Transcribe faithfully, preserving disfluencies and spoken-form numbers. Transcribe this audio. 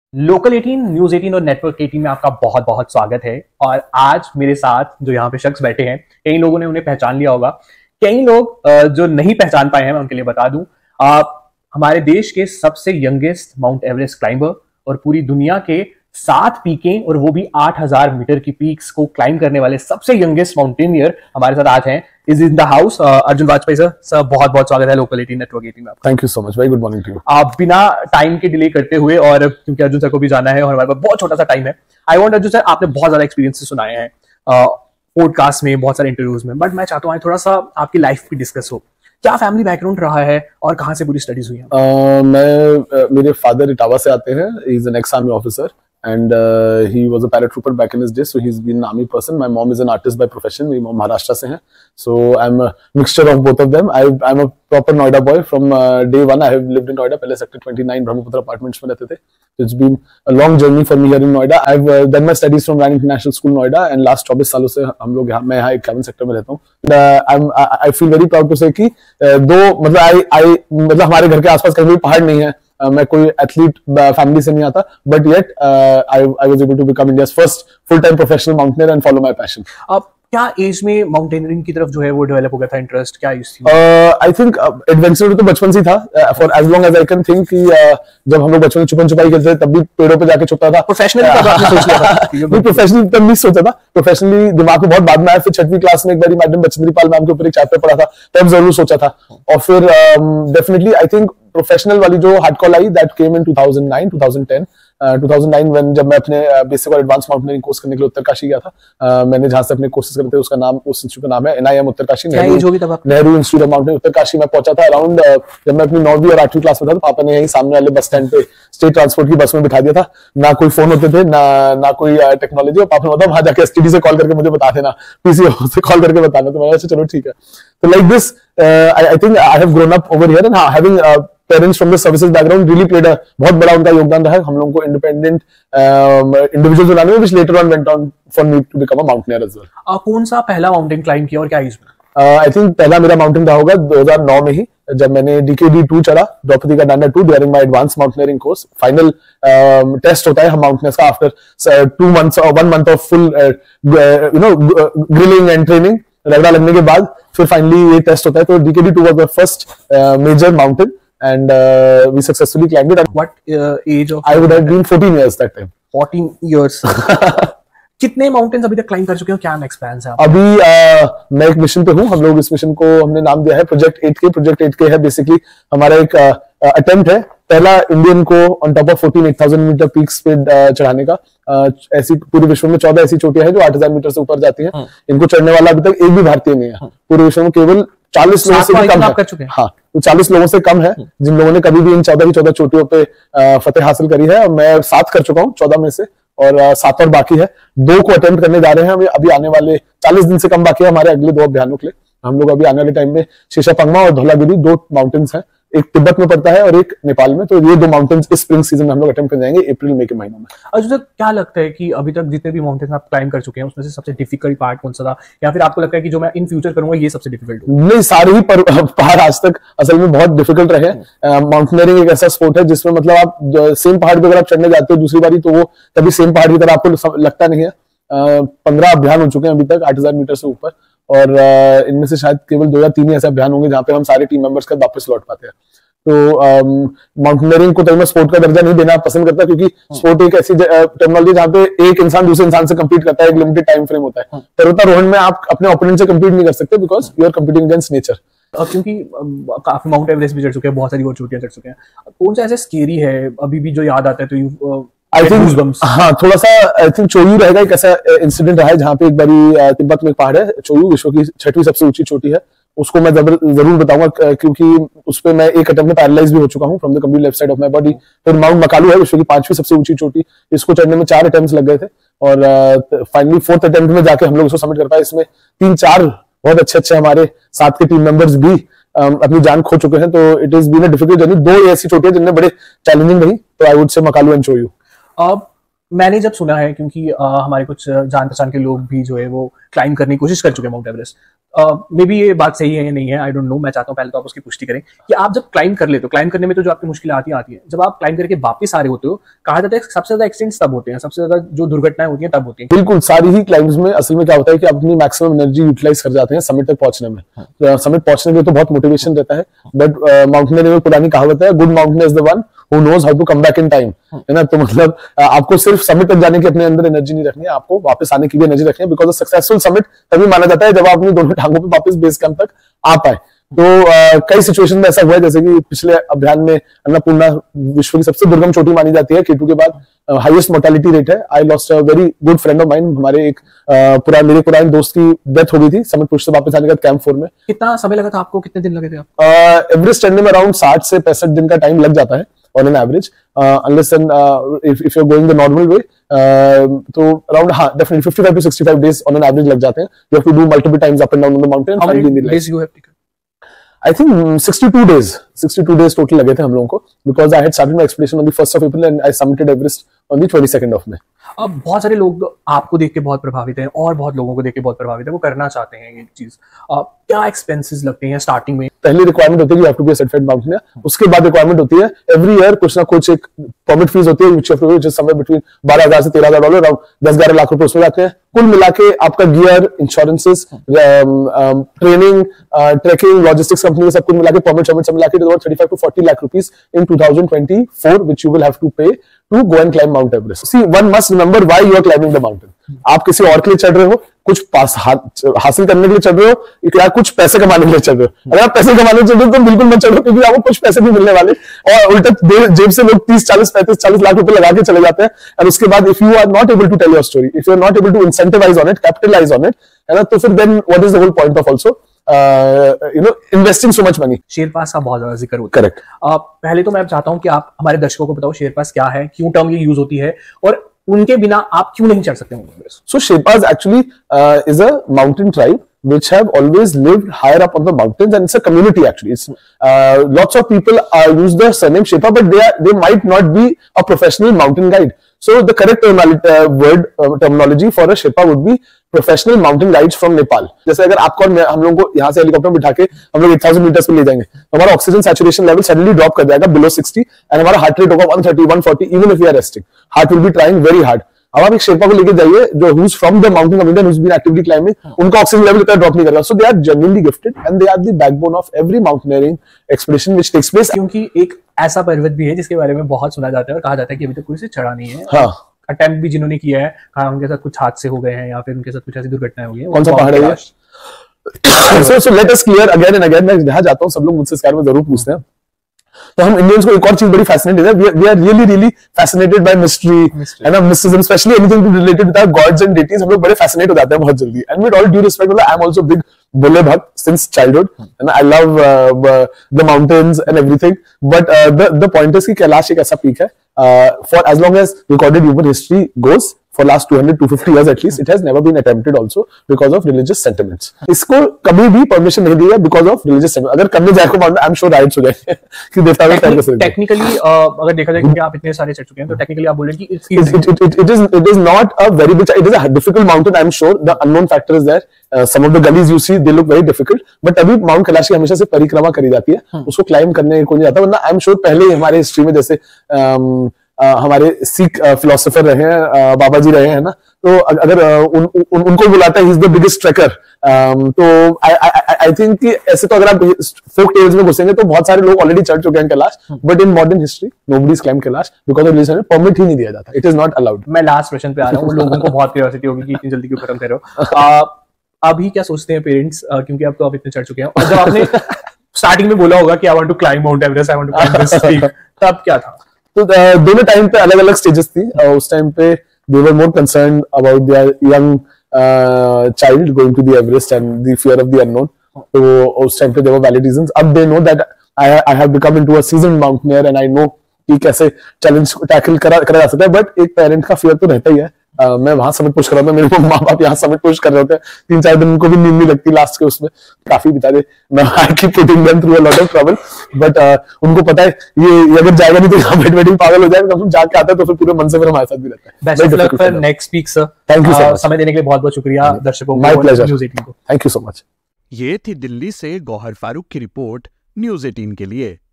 Local अठारह, news अठारह और नेटवर्क अठारह में आपका बहुत बहुत स्वागत है। और आज मेरे साथ जो यहाँ पे शख्स बैठे हैं, कई लोगों ने उन्हें पहचान लिया होगा, कई लोग जो नहीं पहचान पाए हैं, मैं उनके लिए बता दूं, आप हमारे देश के सबसे यंगेस्ट माउंट एवरेस्ट क्लाइंबर और पूरी दुनिया के सात पीकें और वो भी आठ हजार मीटर की पीक्स को क्लाइंब करने वाले सबसे यंगेस्ट माउंटेनियर हमारे साथ आज हैं। Is in the house Arjun Vajpayee sir. Sir बहुत बहुत स्वागत है लोकल अठारह नेटवर्क अठारह में आपका। Thank you so much, very good morning to you. आप बिना टाइम के डिले करते हुए, और क्योंकि अर्जुन सर को भी जाना है और हमारे पास बहुत छोटा सा टाइम है, आई वांट अर्जुन सर, आपने बहुत ज्यादा एक्सपीरियंसेस सुनाए हैं पॉडकास्ट में, बहुत सारे इंटरव्यूज में, बट मैं चाहता हूँ थोड़ा सा आपकी लाइफ भी डिस्कस हो। क्या फैमिली बैकग्राउंड रहा है और कहाँ से पूरी स्टडीज हुई हैं? uh, मैं uh, मेरे फादर इटावा से आते हैं, he is an ex army officer and uh, he was a paratrooper back in his day, so he's been an army person. My mom is an artist by profession. मेरी mom Maharashtra से हैं, so I'm a mixture of both of them. I I'm a proper Noida boy from uh, day one. I have lived in Noida. पहले sector twenty-nine Brahmaputra apartments में रहते थे. So it's been a long journey for me here in Noida. I've uh, done my studies from Ryan International School Noida, and last twenty सालों से हम लोग यहाँ मैं यहाँ इक्यावन सेक्टर में रहता हूँ. uh, I'm I, I feel very proud to say कि uh, दो मतलब I I मतलब हमारे घर के आसपास कहीं भी पहाड़ नहीं है. Uh, मैं कोई एथलीट फैमिली से नहीं आता, but yet I I was able to become India's first full time professional mountaineer and follow my passion. अब क्या एज में माउंटेनियरिंग की तरफ जो है वो डेवलप हो गया था इंटरेस्ट? क्या एज थी? आई थिंक एडवेंचर तो बचपन से था, for as long as I can think कि uh, जब हम लोग बचपन में छुपन छुपाई करते थे तब भी पेड़ों पे जाके छुपता था। प्रोफेशनली तब आपने सोच लिया था? नहीं, प्रोफेशनली तब नहीं सोचा था, प्रोफेशनली दिमाग में बहुत बाद में आया। फिर छठवीं क्लास में एक बार मैडम बचेंद्री पाल मैम के ऊपर एक चैप्टर पढ़ा था, तब जरूर सोचा था। और फिर डेफिनेटली आई थिंक प्रोफेशनल वाली जो hard call I that came in two thousand nine two thousand ten two thousand nine when जब मैं अपने बेसिक और एडवांस माउंटेनियरिंग कोर्स करने के लिए उत्तरकाशी गया था। uh, मैंने जहां से अपने कोर्सेज करते थे उसका नाम, उस इंस्टीट्यूट का नाम है NIM Uttarkashi, Nehru institute of mountaineering Uttarkashi. मैं पहुंचा था अराउंड uh, जब मैं अपनी नौवीं और आठवीं क्लास में था, तो पापा ने यहीं सामने वाले बस स्टैंड पे स्टेट ट्रांसपोर्ट की बस में बिठा दिया था। ना कोई फोन होते थे, ना ना कोई टेक्नोलॉजी, और पापा ने बताया वहां जाके एसटीडी से कॉल करके मुझे बता देना, पीसीओ से कॉल करके बताना। तो मैंने कहा चलो ठीक है। तो like this I think I have grown up over here, and having parents from the services background really played a बहुत बड़ा उनका योगदान रहा है हम लोगों को इंडिपेंडेंट इंडिविजुअल्स बनाने में, which later on went on for me to become a mountaineer as well. कौन सा पहला माउंटेन क्लाइंब किया और क्या एज में? आई थिंक पहला मेरा माउंटेन रहा होगा दो हज़ार नौ में ही, जब मैंने डीकेडी टू चढ़ा, द्रौपदी का Danda two, during my advance mountaineering course. Final test होता है हम माउंटेनियर्स का आफ्टर टू मंथ्स और one month of full you know grilling and training, रगड़ा लगने के बाद फिर फाइनली ये टेस्ट होता है। तो DKD two was the first major mountain and uh, we successfully climbed it. What uh, age of? I would have been fourteen years that time. fourteen years. कितने माउंटेन्स अभी तक क्लाइंब कर चुके हो? क्या नेक्स्ट प्लान्स हैं? अभी uh, मैं एक मिशन पे हूँ। हम लोग इस मिशन को हमने नाम दिया है project eight K. Project eight K है बेसिकली हमारा एक अटेम्प्ट uh, है, पहला इंडियन को on top of fourteen eight thousand metre peaks पे uh, चढ़ाने का। uh, ऐसी पूरे विश्व में चौदह ऐसी चोटियां हैं जो आठ हजार मीटर से ऊपर जाती हैं। इनको चढ़ने वाला अभी तक एक भी भारतीय नहीं है। पूरे विश्व में केवल चालीस लोगों से कम है। हाँ, तो चालीस लोगों से कम है जिन लोगों ने कभी भी इन चौदह की चौदह चोटियों पे फतेह हासिल करी है। और मैं सात कर चुका हूँ चौदह में से, और सात और बाकी है। दो को अटेम्प्ट करने जा रहे हैं। हमें अभी आने वाले चालीस दिन से कम बाकी है हमारे अगले दो अभियानों के लिए। हम लोग अभी आने वाले टाइम में शीशापंगमा और धौलागिरी दो माउंटेन्स हैं, एक तिब्बत में पड़ता है और एक नेपाल में। तो ये दो माउंटेन्स इस स्प्रिंग सीजन में हम लोग अटेम्प्ट कर जाएंगे, अप्रैल मई के महीनों में। अच्छा, क्या लगता है कि अभी तक जितने भी माउंटेन्स आप क्लाइंब कर चुके हैं उसमें से सबसे डिफिकल्ट पार्ट कौन सा था, या फिर आपको लगता है कि जो मैं इन फ्यूचर करूंगा ये सबसे डिफिकल्ट होगा? नहीं, सारे ही पहाड़ आज तक असल में बहुत डिफिकल्ट रहे। माउंटेनियरिंग एक ऐसा स्पोर्ट है जिसमें मतलब आप सेम पहाड़ पे अगर आप चढ़ने जाते हो दूसरी बारी, तो वो तभी सेम पहाड़ की तरह आपको लगता नहीं है। पंद्रह अभियान हो चुके हैं अभी तक आठ हजार मीटर से ऊपर, और इनमें से शायद केवल दो या तीन ही ऐसे अभियान होंगे जहाँ पे हम सारे टीम मेंबर्स का वापस लौट पाते हैं। तो माउंटेनियरिंग को तो मैं स्पोर्ट का दर्जा नहीं देना पसंद करता, क्योंकि स्पोर्ट एक ऐसी टेक्नोलॉजी जहाँ पे एक इंसान दूसरे इंसान से कम्पीट करता है, एक लिमिटेड टाइम फ्रेम होता है। पर्वतारोहण में आप अपने ओपोनेंट से कम्पीट नहीं कर सकते, because you are competing against nature. क्योंकि काफी माउंट एवरेस्ट भी चढ़ चुके हैं, बहुत सारी और चोटियां चढ़ चुके हैं, कौन सा ऐसे स्केरी है अभी भी जो याद आता है? तो यू आई थिंक हाँ, थोड़ा सा आई थिंक चोयू रहेगा। एक ऐसा इंसिडेंट रहा है जहाँ पे एक बारी तिब्बत में एक पहाड़ है चोयू, विश्व की छठवीं सबसे ऊंची चोटी है। उसको मैं जरूर बताऊंगा क्योंकि उस पे मैं एक अटेम्प्ट में पैरालाइज भी हो चुका हूँ from the complete left side of my body. फिर माउंट मकालू है विश्व की पांचवी सबसे ऊंची चोटी, इसको चढ़ने में चार अटेम्प्ट लग गए थे, और फाइनली फोर्थ अटेम्प्ट में जाके हम लोग इसको सबमिट कर पाए। इसमें तीन चार बहुत अच्छे अच्छे हमारे साथ के टीम मेंबर्स भी अपनी जान खो चुके हैं। तो it is been a difficult journey. दो ऐसी चोटियां जिनमें बड़े चैलेंजिंग रही, तो I would say Makalu and चोयू। अब मैंने जब सुना है, क्योंकि uh, हमारे कुछ जान पहचान के लोग भी जो है वो क्लाइम करने की कोशिश कर चुके हैं माउंट एवरेस्ट। मे बी ये बात सही है या नहीं है, आई डोंट नो, मैं चाहता हूँ पहले तो आप उसकी पुष्टि करें कि आप जब क्लाइम कर लेते हो, क्लाइम करने में तो जो आपकी मुश्किलें आती आती है, जब आप क्लाइम करके वापस आ रहे होते हो, कहा जाता है सबसे ज्यादा एक्सीडेंट्स तब होते हैं, सबसे ज्यादा जो दुर्घटनाएं होती हैं तब होती हैं। बिल्कुल, सारी ही क्लाइम्स में असल में क्या होता है कि अपनी मैक्सिमम एनर्जी यूटिलाइज कर जाते हैं समिट तक पहुंचने में। हाँ। समिट पहुंचने में तो बहुत मोटिवेशन रहता है, बट माउंटेनियरिंग में पुरानी कहावत है, good mountaineer is the one who knows how to come back in time, है ना। तो मतलब आपको सिर्फ समिट तक जाने की अपने अंदर एनर्जी नहीं रखनी है, आपको वापस आने की भी एनर्जी रखनी है, बिकॉज सक्सेसफुल समिट तभी माना जाता है जब आप अपनी दोनों टांगों पे वापस बेस कैंप तक आ पाए। तो uh, कई सिचुएशन में ऐसा हुआ है, जैसे कि पिछले अभियान में अन्नपूर्णा विश्व की सबसे दुर्गम चोटी मानी जाती है, केटू के बाद हाईएस्ट मोर्टेलिटी रेट है। I lost a very good friend of mine, हमारे एक uh, पुरा मेरे पुराने दोस्त की डेथ हो गई थी समिट पुश से वापस आने का कैंप फोर में। कितना समय लगा था आपको, कितने दिन लगे थे आप? uh, एवरेस्ट चढ़ने में अराउंड साठ से पैंसठ दिन का टाइम लग जाता है on an average, uh, unless and uh, if if you're going the normal way, uh, तो around हाँ definitely fifty-five to sixty-five days on an average लग जाते हैं। You have to do multiple times up and down on the mountain. How many days you have taken? I think um, sixty-two days, sixty-two days total लगे थे हम लोगों को, because I had started my expedition on the first of April and I summited Everest on the twenty-second of May. अब बहुत सारे लोग आपको देख के बहुत प्रभावित हैं और बहुत लोगों को देख के बहुत प्रभावित है, वो करना चाहते हैं ये चीज। क्या एक्सपेंसेस लगते हैं स्टार्टिंग में? पहली रिक्वायरमेंट होती है, you have to be a certified mountaineer। उसके बाद रिक्वायरमेंट होती है एवरी ईयर कुछ ना कुछ एक परमिट फीस होती है, which you have to pay, which is somewhere between बारह हजार से तेरह हजार डॉलर, अराउंड दस ग्यारह लाख रुपए उसमें जाते हैं। कुल मिला के आपका gear, insurances, training, tracking, logistics company, सब कुछ मिला के परमिट सब मिला के thirty-five to forty lakh rupees in twenty twenty-four, which you will have to pay to go and climb Mount Everest. See, one must remember why you are climbing the mountain. आप किसी और के लिए चढ़ रहे हो, कुछ पास हा, हासिल करने के लिए चढ़ रहे हो या कुछ पैसे कमाने के लिए चढ़ रहे हो? अगर आप पैसे कमाने के लिए चढ़ रहे हो तो बिल्कुल मत चढ़ो, क्योंकि आपको कुछ पैसे नहीं मिलने वाले, और उल्टा जेब से लोग तीस चालीस पैंतीस चालीस लाख रुपए लगा के चले जाते हैं। और उसके बाद if you are not able to tell your story, if you are not able to incentivize on it, capitalize on it, है ना, तो फिर then what is the whole point of also you know investing so much money. Sherpas का बहुत ज्यादा जिक्र होता है। करेक्ट। पहले तो मैं चाहता हूं कि आप हमारे दर्शकों को बताओ शेरपास क्या है, क्यों टर्म ये यूज होती है, और उनके बिना आप क्यों नहीं चढ़ सकते होंगे? So Sherpas actually uh, is a mountain tribe which have always lived higher up on the mountains, and it's a community actually. It's uh, lots of people uh, use the surname Sherpa, but they are they might not be a professional mountain guide. So the correct terminology, uh, word uh, terminology for a Sherpa would be professional mountain guides from Nepal. जैसे अगर आपको और हम लोगों को यहाँ से helicopter बिठा के हम लोग eight thousand मीटर्स पे ले जाएंगे, तो हमारा oxygen saturation level suddenly drop कर जाएगा बिलो sixty, एंड हमारा हार्ट रेट होगा one thirty, one forty, even if we are resting. Heart will be trying very hard. अब आप एक शेरपा को लेके जाइए जो who's from the mountain community and who's been actively climbing, उनका ऑक्सीजन लेवल इतना ड्रॉप नहीं करेगा। So they are genuinely gifted and they are the backbone of every mountaineering expedition which takes place. क्योंकि एक ऐसा पर्वत भी है जिसके बारे में बहुत सुना जाता है और कहा जाता है कि अभी तक कोई से चढ़ा नहीं है। हाँ। अटेम्प्ट भी जिन्होंने किया है, कहा उनके साथ कुछ हादसे हो गए हैं या फिर उनके साथ कुछ ऐसी दुर्घटनाएं हुई हैं। कौन सा पहाड़ है ये? So so let us clear again and again, मैं जहाँ जाता हूँ सब लोग मुझसे इस बारे में जरूर पूछते हैं। तो हम इंडियंस को एक और चीज बड़ी फैसिनेटेड है, we are really really fascinated by mystery and mysticism, specially anything related with our gods and deities. हम लोग बड़े फैसिनेट हो जाते हैं बहुत जल्दी, and with all due respect, मतलब I am also big Bhole bhakt since childhood, and I love the mountains and everything, but the the point is कि कैलाश एक ऐसा पीक है, for as long as recorded human history goes, for last two hundred to two hundred fifty years at least, it has never been attempted also because of religious sentiments. इसको कभी भी permission नहीं दी है because of religious sentiments. अगर करने जाए को मानना, I'm sure riots हो जाएंगे कि देवता में टाइम से। Technically अगर देखा जाए कि आप इतने सारे चढ़ चुके हैं, तो technically आप बोलें कि it's easy. It, it, it, it is it is not a very big, it is a difficult mountain. I'm sure the unknown factor is there. Uh, some of the gullies you see they look very difficult, but अभी mount Kailash की हमेशा से परिक्रमा करी जाती है, उसको climb करने को नहीं जाता। वरना I'm sure पहले हमारे हिस्ट्री में जैसे Uh, हमारे सिख फिलोसोफर रहे हैं, uh, बाबा जी रहे हैं ना, तो अगर uh, उन, उन, उनको बुलाता है he is the biggest trekker, तो आई थिंक कि ऐसे तो अगर आप फोक टेल्स में घुसेंगे तो बहुत सारे लोग ऑलरेडी चढ़ चुके हैं Kailash, but in modern history nobody is climb Kailash because of religion, permit ही नहीं दिया जाता, इट इज नॉट अलाउड। मैं लास्ट प्रश्न पे आ रहा हूँ, लोगों को बहुत क्यूरियोसिटी होगी कि इतनी जल्दी क्यों खत्म कर रहे हो। अभी क्या सोचते हैं पेरेंट्स, क्योंकि आप तो अब इतने चढ़ चुके हैं, और जब आपने स्टार्टिंग में बोला होगा कि I want to climb mount Everest, I want to climb this peak, तब क्या था? तो दोनों टाइम पे अलग अलग स्टेजेस थी। उस टाइम पे they were more concerned about their young child going to the Everest and the fear of the unknown, तो उस टाइम पे देयर वर वैलिड रीजंस। अब they know that I I have become into a seasoned mountaineer and I know कि कैसे challenge tackle करा करा जा सकता है, बट एक पेरेंट का फियर तो रहता ही है। uh, मैं वहां समिट पुश कर रहा था, मेरे को माँ बाप यहाँ समिट पुश कर रहे होते हैं, तीन चार दिन उनको भी नींद नहीं लगती लास्ट के उसमें, काफी बेचारे, मैं I keep putting them through a lot of trouble, but उनको पता है ये, ये अगर जाएगा नहीं तो यहाँ बैठ बैठ पागल हो जाएगा, हम जाके आता है तो फिर पूरे मन से फिर हमारे साथ भी रहता है। Best of luck for next week sir. Thank you so much, समय देने के लिए बहुत बहुत शुक्रिया दर्शकों को, माय प्लेजर, न्यूज़ एटीन को। Thank you so much. ये थी दिल्ली से गौहर फारूक की रिपोर्ट न्यूज़ एटीन के लिए।